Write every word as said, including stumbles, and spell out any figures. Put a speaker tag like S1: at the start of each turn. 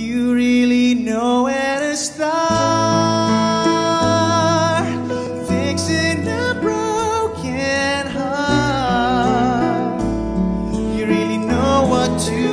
S1: you really know where to start fixing a broken heart. You really know what to